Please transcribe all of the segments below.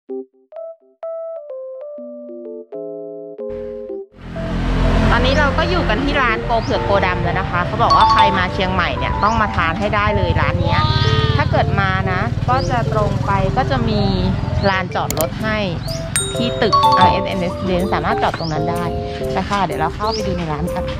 ตอนนี้เราก็อยู่กันที่ร้านโกเผือกโกดำแล้วนะคะเขาบอกว่าใครมาเชียงใหม่เนี่ยต้องมาทานให้ได้เลยร้านนี้ถ้าเกิดมานะก็จะตรงไปก็จะมีลานจอดรถให้ที่ตึก RSM Residence สามารถจอดตรงนั้นได้ไปค่ะเดี๋ยวเราเข้าไปดูในร้านกัน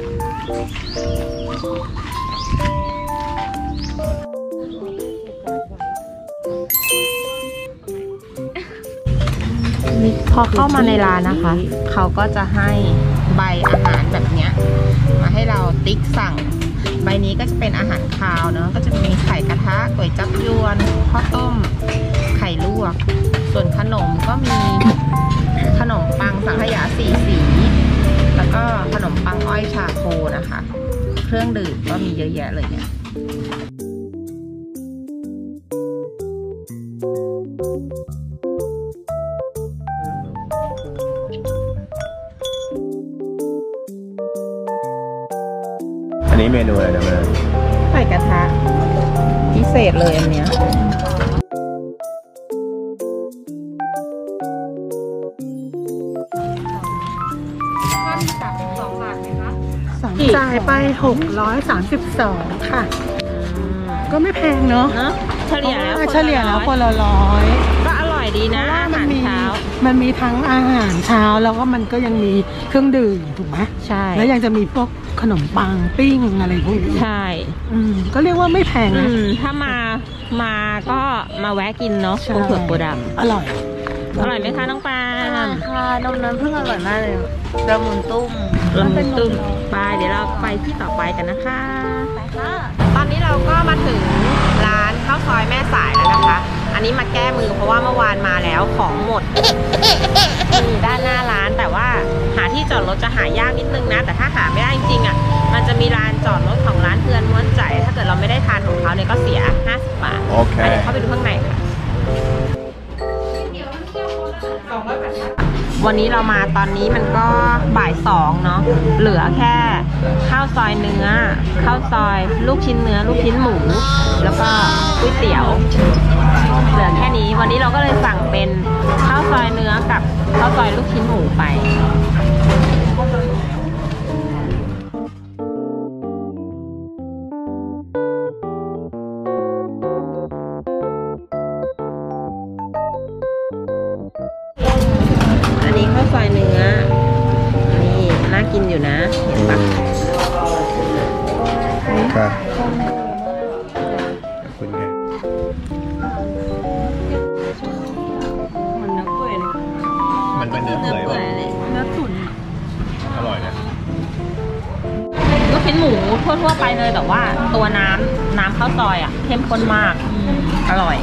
พอเข้ามาในร้านนะคะเขาก็จะให้ใบอาหารแบบนี้มาให้เราติ๊กสั่งใบนี้ก็จะเป็นอาหารคาวเนาะก็จะมีไข่กระทะก๋วยจั๊บยวนข้าวต้มไข่ลวกส่วนขนมก็มีขนมปังสังขยาสีแล้วก็ขนมปังอ้อยชาโคนะคะเครื่องดื่มก็มีเยอะแยะเลยเนี่ยอันนี้เมนูอะไรนะแม่ไข่กระทะพิเศษเลยอันเนี้ยจ่ายไป632ค่ะก็ไม่แพงเนาะเฉลี่ยแล้วคนละ100 ก็อร่อยดีนะอาหารเช้ามันมีทั้งอาหารเช้าแล้วก็มันก็ยังมีเครื่องดื่มถูกไหมใช่แล้วยังจะมีพวกขนมปังปิ้งอะไรพวกนี้ใช่ก็เรียกว่าไม่แพงนะถ้ามาก็มาแวะกินเนาะโกเผือกโกดำอร่อยไหมคะน้องปาค่ะนมน้ำผึ้งอร่อยมากเลยละมุนตุ้มไปเดี๋ยวเราไปที่ต่อไปกันนะคะไปค่ะตอนนี้เราก็มาถึงร้านข้าวซอยแม่สายแล้วนะคะอันนี้มาแก้มือเพราะว่าเมื่อวานมาแล้วของหมดด้านหน้าร้านแต่ว่าหาที่จอดรถจะหายากนิดนึงนะแต่ถ้าหาไม่ได้จริงๆอ่ะมันจะมีลานจอดรถของร้านเพื่อนม้วนใจถ้าเกิดเราไม่ได้ทานของเขาเนี่ยก็เสีย50 บาทโอเคเดี๋ยวเข้าไปดูข้างในค่ะวันนี้เรามาตอนนี้มันก็บ่าย2เนาะเหลือแค่ข้าวซอยเนื้อข้าวซอยลูกชิ้นเนื้อลูกชิ้นหมูแล้วก็ก๋วยเตี๋ยวเหลือแค่นี้วันนี้เราก็เลยสั่งเป็นข้าวซอยเนื้อกับข้าวซอยลูกชิ้นหมูไปข้าวซอยเนื้อนี่น่ากินอยู่นะเห็นปะค่ะขอบคุณค่ะมันเนื้อเปื่อยเลยมันเป็นเนื้อเปื่อยเลยเนื้อตุ๋นอร่อยนะลูกชิ้นหมูทั่วๆไปเลยแต่ว่าตัวน้ำข้าวซอยอ่ะเข้มข้นมากอร่อย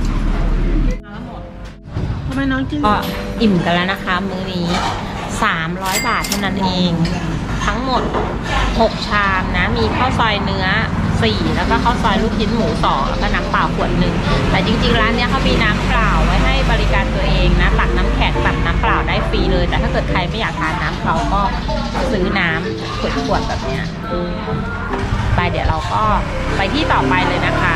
ทำไมน้องกินก็อิ่มกันแล้วนะคะมื้อนี้300 บาทเท่านั้นเองทั้งหมด6 ชามนะมีข้าวซอยเนื้อ4แล้วก็ข้าวซอยลูกชิ้นหมู2แล้วก็น้ำเปล่าขวด1แต่จริงๆร้านนี้เขามีน้ำเปล่าไว้ให้บริการตัวเองนะตักน้ำแข็งตักน้ำเปล่าได้ฟรีเลยแต่ถ้าเกิดใครไม่อยากทานน้ำเปล่าก็ซื้อน้ำขวดแบบเนี้ยไปเดี๋ยวเราก็ไปที่ต่อไปเลยนะคะ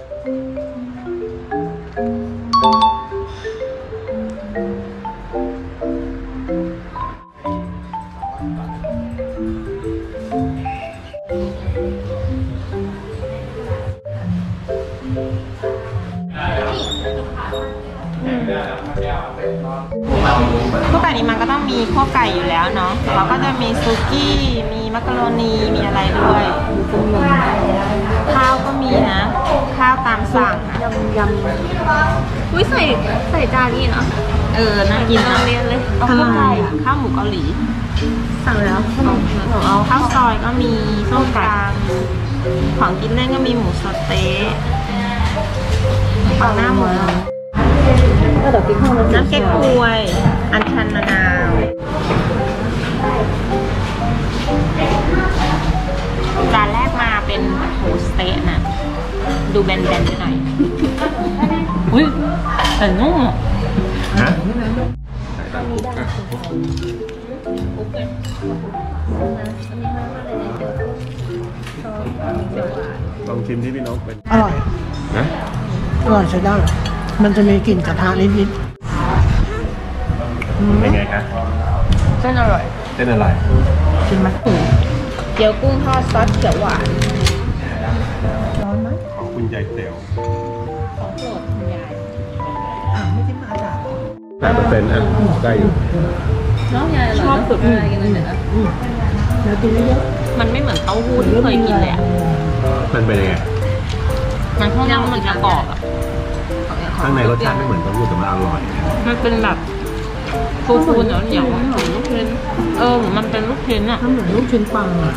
พวกไก่นี้มันก็ต้องมีข้อไก่อยู่แล้วเนาะเราก็จะมีซุกี้มีมักกะโรนีมีอะไรด้วยข้าวก็มีนะข้าวตามสั่งยำอุ้ยใส่จานนี้เนาะน่ากินนะเรียนเลยข้าวไก่ข้าวหมูเกาหลีสั่งแล้วเอาข้าวซอยก็มีส้มตำของกินเล่นก็มีหมูสเต๊ะปลาหน้าหมูน้ำเก๊กฮวยอัญชันมะนาวจานแรกมาเป็นหมูสเต๊ะนะดูแบนๆไปหน่อยอุ้ยแต่นุ่มฮะลองชิมที่พี่นกเป็นอร่อยนะอร่อยใช้ได้มันจะมีกลิ่นกระทะนิดเป็นไงคะเส้นอร่อยเส้นอะไรชิมไหมเกี๊ยวกุ้งทอดซอสเขียวหวานร้อนไหมของคุณยายเต๋วของโปรดคุณยายไม่จิ้มอาจารย์ 8%อ่ะได้อยู่น้องยายอร่อยชอบสุดอะไรกันเลยนะเดี๋ยวกินเยอะมันไม่เหมือนเต้าหู้ที่เคยกินเลยอ่ะมันเป็นยังไงมันข้างนอกมันจะกรอบอ่ะข้างในรสชาติไม่เหมือนเต้าหู้แต่มันอร่อยมันเป็นแบบฟูๆเหนียวๆอะเหมือนลูกชิ้นเหมือนมันเป็นลูกชิ้นอ่ะถ้าเหมือนลูกชิ้นปลาอ่ะ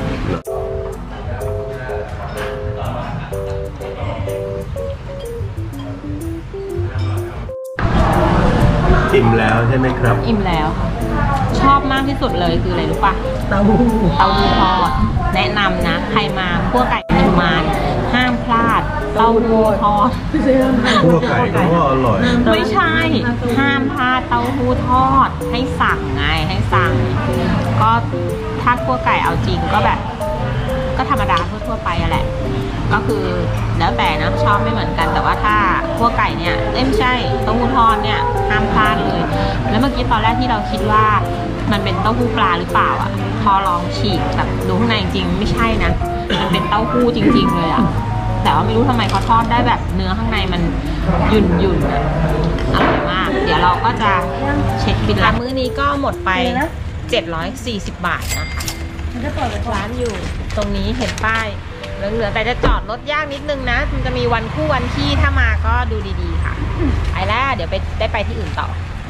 อิ่มแล้วใช่ไหมครับอิ่มแล้วค่ะชอบมากที่สุดเลยคืออะไรรู้ปะเต้าหู้เต้าหู้ทอดแนะนำนะใครมาคั่วไก่นิมมานห้ามพลาดเต้าหู้ทอดไม่ใช่คั่วไก่ก็อร่อยไม่ใช่ห้ามพลาดเต้าหู้ทอดให้สั่งไงให้สั่งก็ถ้าคั่วไก่เอาจริงก็แบบ ก็ธรรมดาทั่วๆไปอะแหละก็คือแล้วแต่นะชอบไม่เหมือนกันแต่ว่าถ้าคั่วไก่เนี่ยไม่ใช่เต้าหู้ทอดเนี่ยห้ามพลาดเลย แล้วเมื่อกี้ตอนแรกที่เราคิดว่ามันเป็นเต้าหู้ปลาหรือเปล่าอ่ะพอลองฉีกแบบดูข้างในจริงๆไม่ใช่นะมันเป็นเต้าหู้จริงๆเลยอ่ะแต่ว่าไม่รู้ทำไมเขาทอดได้แบบเนื้อข้างในมันหยุ่นๆอะอร่อยมากเดี๋ยวเราก็จะเช็คบิลมื้อนี้ก็หมดไป740 บาทนะคะมันจะเปิดเป็นร้านอยู่ตรงนี้เห็นป้ายเหลือๆแต่จะจอดรถยากนิดนึงนะมันจะมีวันคู่วันที่ถ้ามาก็ดูดีๆค่ะไปแล้วเดี๋ยวได้ไปที่อื่นต่อ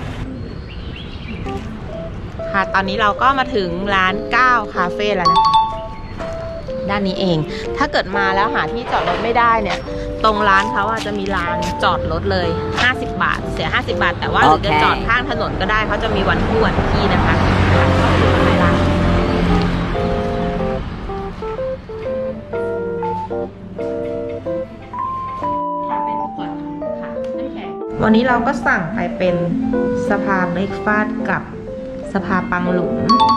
ค่ะตอนนี้เราก็มาถึงร้าน9คาเฟ่แล้วนะคะด้านนี้เองถ้าเกิดมาแล้วหาที่จอดรถไม่ได้เนี่ยตรงร้านเขาอาจจะมีลานจอดรถเลย50 บาทเสีย50 บาทแต่ว่าหรือจะจอดข้างถนนก็ได้เขาจะมีวันคู่วันที่นะคะไปร้านวันนี้เราก็สั่งไปเป็นสภาเบรกฟาสต์กับสภาปังหลุม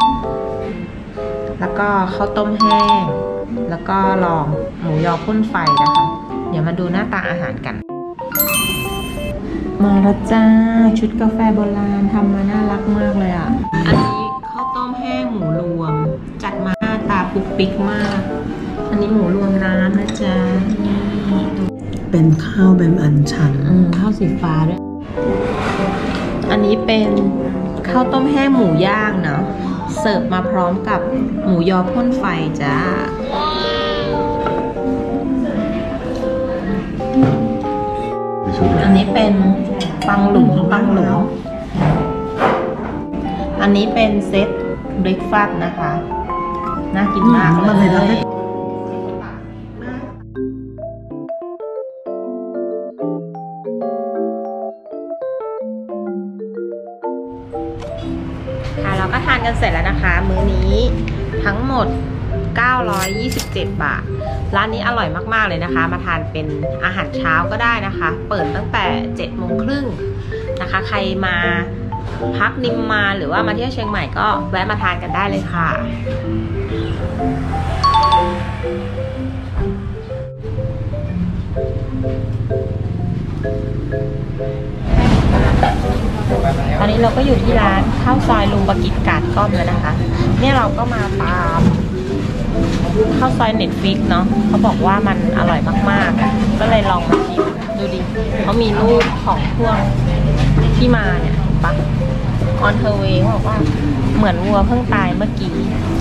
แล้วก็ข้าวต้มแห้งแล้วก็ลองหมูยอพ่นไฟนะคะเดี๋ยวมาดูหน้าตาอาหารกัน มาแล้วจ้าชุดกาแฟโบราณทำมาน่ารักมากเลยอ่ะอันนี้ข้าวต้มแห้งหมูรวมจัดมาหน้าตาปุ๊กปิ๊กมากอันนี้หมูรวมน้ำนะจ๊ะเป็นข้าวแบบอันชันข้าวสีฟ้าด้วยอันนี้เป็นข้าวต้มแห้งหมูย่างเนาะเสิร์ฟมาพร้อมกับหมูยอพ่นไฟจ้าอันนี้เป็นปังหลุมอันนี้เป็นเซตเบรกฟาสต์นะคะน่ากินมากเลยเราก็ทานกันเสร็จแล้วนะคะมื้อนี้ทั้งหมด927 บาทร้านนี้อร่อยมากๆเลยนะคะมาทานเป็นอาหารเช้าก็ได้นะคะเปิดตั้งแต่7:30นะคะใครมาพักนิมมานหรือว่ามาเที่ยวเชียงใหม่ก็แวะมาทานกันได้เลยค่ะตอนนี้เราก็อยู่ที่ร้านข้าวซอยลุงประกิตกาดก้อมแล้วนะคะเนี่ยเราก็มาตามข้าวซอยเน็ตฟิกเนาะเขาบอกว่ามันอร่อยมากๆก็เลยลองมาชิมดูดิเขามีรูปของพวกที่มาเนี่ยปะออนเทอร์เวย์เขาบอกว่าเหมือนวัวเพิ่งตายเมื่อกี้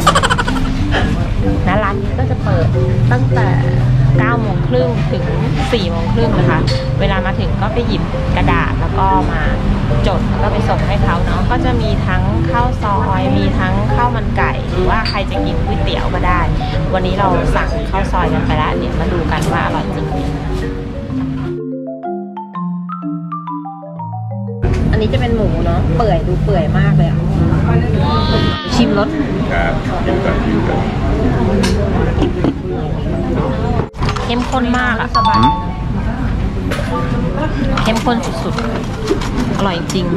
นะร้านนี้ก็จะเปิดตั้งแต่9:30ถึง4:30นะคะเวลามาถึงก็ไปหยิบกระดาษแล้วก็มาจดแล้วก็ไปส่งให้เขาเนาะก็จะมีทั้งข้าวซอยมีทั้งข้าวมันไก่หรือว่าใครจะกินก๋วยเตี๋ยวก็ได้วันนี้เราสั่งข้าวซอยกันไปแล้วเดี๋ยวมาดูกันว่าอร่อยจริงอันนี้จะเป็นหมูเนาะเปื่อยดูเปื่อยมากเลยอ่ะชิมรสครับชิมก่อนเข้มข้นมากอะเข้มข้นสุดๆอร่อยจริง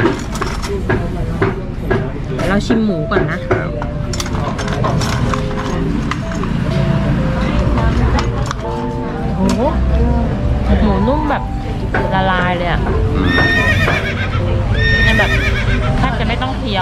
เดี๋ยวเราชิมหมูก่อนนะโอ้โหหมูนุ่มแบบละลายเลยอะแบบแทบจะไม่ต้องเคี้ยว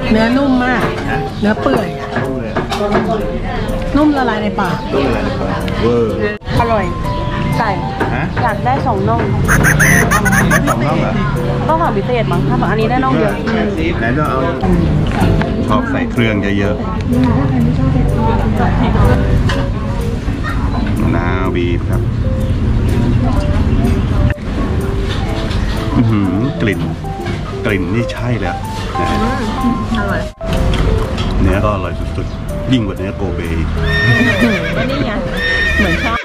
เนื้อนุ่มมากฮะเนื้อเปื่อยนุ่มเลยนุ่มละลายในปากนุ่มอะไรนะครับเวอร์อร่อยไก่ฮะอยากได้2น่องได้สองน่องเหรอต้องสั่งพิเศษมั้งถ้าอันนี้ได้น่องเดียวไหนต้องเอาชอบใส่เครื่องเยอะๆมะนาวบีบครับกลิ่นนี่ใช่แล้วนะอร่อยเนื้อก็อร่อยสุดๆยิ่งกว่าเนื้อโกเบอีกก็นี่ไงเหมือนชอบ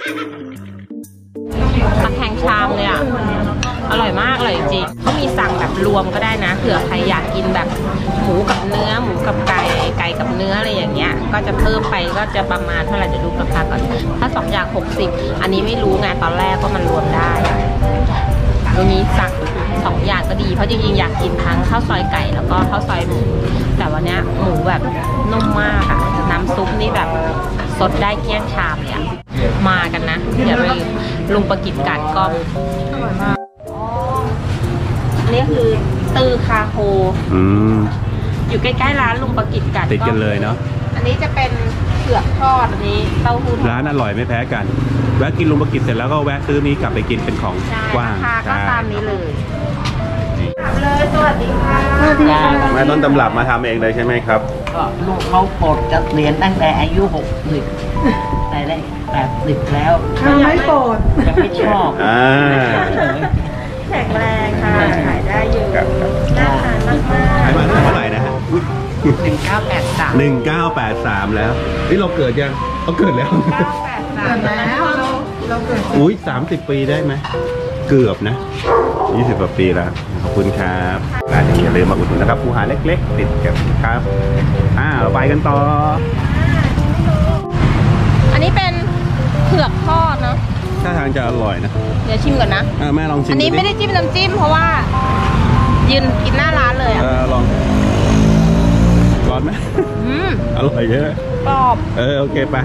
ตะแคงชามเลยอ่ะ อร่อยมากเลยจริงๆเขามีสั่งแบบรวมก็ได้นะเผื่อใครอยากกินแบบหมูกับเนื้อหมูกับไก่ไก่กับเนื้ออะไรอย่างเงี้ยก็จะเพิ่มไปก็จะประมาณเท่าไหร่จะดูราคาก่อนถ้า2อย่าง60อันนี้ไม่รู้ไงตอนแรกว่ามันรวมได้ตรงนี้สั่ง2อย่างก็ดีเพราะจริงๆอยากกินทั้งข้าวซอยไก่แล้วก็ข้าวซอยหมูแต่วันนี้หมูแบบนุ่มมากอะน้ำซุปนี่แบบสดได้เกลี้ยงชามเลยอะมากันนะอย่าลืมลุงประกิจการกล้องอร่อยมากอันนี้คือตือคาโฮอยู่ใกล้ๆร้านลุงประกิจการติดกันเลยเนาะอันนี้จะเป็นเผือกทอดอันนี้เต้าหู้ร้านอร่อยไม่แพ้กันแวะกินลุงประกิจเสร็จแล้วก็แวะซื้อนี้กลับไปกินเป็นของใช่กว้างราคาก็ตามนี้เลยเลยสวัสดีค่ะแม่ต้นตำรับมาทำเองเลยใช่ไหมครับก็ลูกเขาปลดเกษียณตั้งแต่อายุ60แต่ได้80แล้วทำไม่โปรดยังไม่ชอบแข็งแรงค่ะขายได้เยอะครับน่าทานมากขายมาเท่าไหร่นะฮะ 1983 1983 แล้วนี่เราเกิดยังเราเกิดแล้วๆ983 แล้วเราเกิดอุ้ย30 ปีได้ไหมเกือบนะ20 กว่าปีแล้วขอบคุณครับร้านอย่าลืมมาอุดหนุนนะครับปูหาเล็กๆ ติดกับครับเราไปกันต่ออันนี้เป็นเผือกทอดเนาะถ้าทางจะอร่อยนะเดี๋ยวชิมก่อนนะแม่ลองชิมอันนี้ดูดิไม่ได้จิ้มน้ำจิ้มเพราะว่ายืนกินหน้าร้านเลยอ่ะลองร้อนไหมอืมอร่อยเยอะกรอบโอเคไป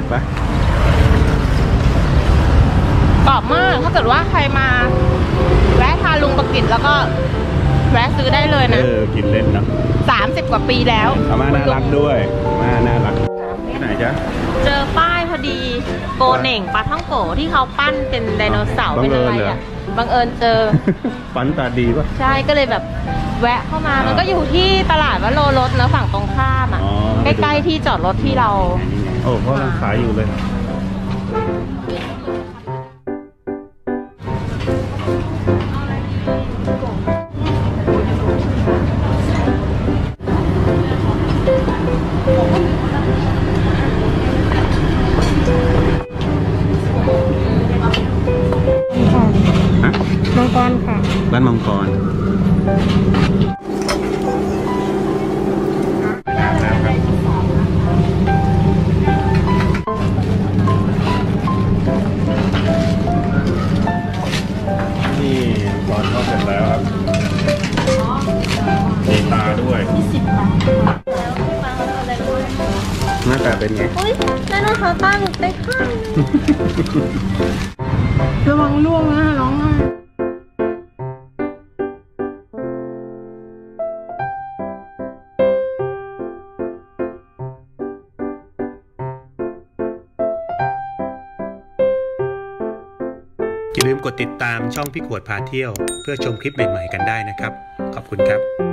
กรอบมากถ้าเกิดว่าใครมาแวะทานลุงประกิจแล้วก็แวะซื้อได้เลยนะกินเล่นเนาะ 30 กว่าปีแล้วอาม่าน่ารักด้วยอาม่าน่ารักที่ไหนจ๊ะเจอป้ายพอดีโกเหน่งปลาท่องโกที่เขาปั้นเป็นไดโนเสาร์เป็นอะไรอ่ะบังเอิญเจอฟันตาดีป่ะใช่ก็เลยแบบแวะเข้ามามันก็อยู่ที่ตลาดวโรรสนะฝั่งตรงข้ามอ่ะอ๋อใกล้ๆที่จอดรถที่เรานี่ไงโอ้เขากำลังขายอยู่เลยฮะมังกรค่ะร้านมังกรนี่ตอนเขาเสร็จแล้วครับมีตาด้วยหน้าตาเป็นไงอุ้ยไดโนเสาร์ตาหลุดไปข้างระวังล่วงนะร้องไห้อย่าลืมกดติดตามช่องพี่ขวดพาเที่ยวเพื่อชมคลิปใหม่ๆกันได้นะครับ ขอบคุณครับ